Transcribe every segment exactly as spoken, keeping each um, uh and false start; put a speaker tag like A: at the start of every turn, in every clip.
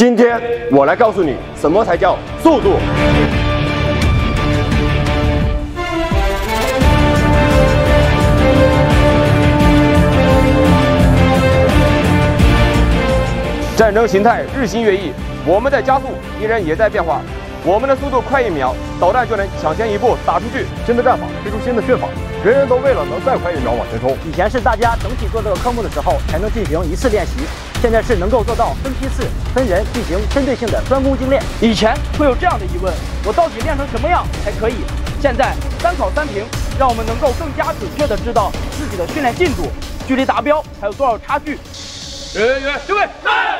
A: 今天我来告诉你，什么才叫速度。战争形态日新月异，我们在加速，敌人也在变化。我们的速度快一秒，导弹就能抢先一步打出去。新的战法推出新的训法，人人都为了能再快一秒往前冲。
B: 以前是大家整体做这个科目的时候才能进行一次练习，现在是能够做到分批次、分人进行针对性的专攻精练。
C: 以前会有这样的疑问：我到底练成什么样才可以？现在三考三评，让我们能够更加准确地知道自己的训练进度、距离达标还有多少差距。
A: 人员就位。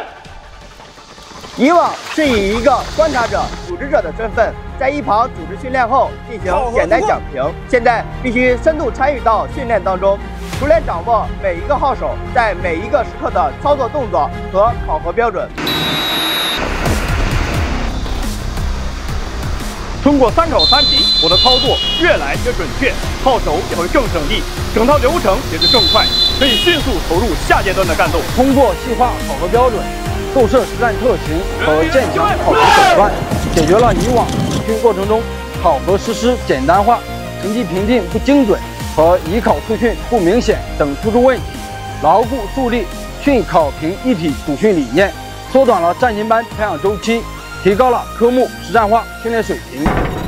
B: 以往是以一个观察者、组织者的身份，在一旁组织训练后进行简单讲评。现在必须深度参与到训练当中，熟练掌握每一个号手在每一个时刻的操作动作和考核标准。
C: 通过三考三评，我的操作越来越准确，号手也会更省力，整套流程也是更快，可以迅速投入下阶段的战斗。
D: 通过细化考核标准，构设实战特型和渐强考核手段，解决了以往实训过程中考核实施简单化、成绩评定不精准和以考促训不明显等突出问题，牢固树立训考评一体主训理念，缩短了战勤班培养周期，提高了科目实战化训练水平。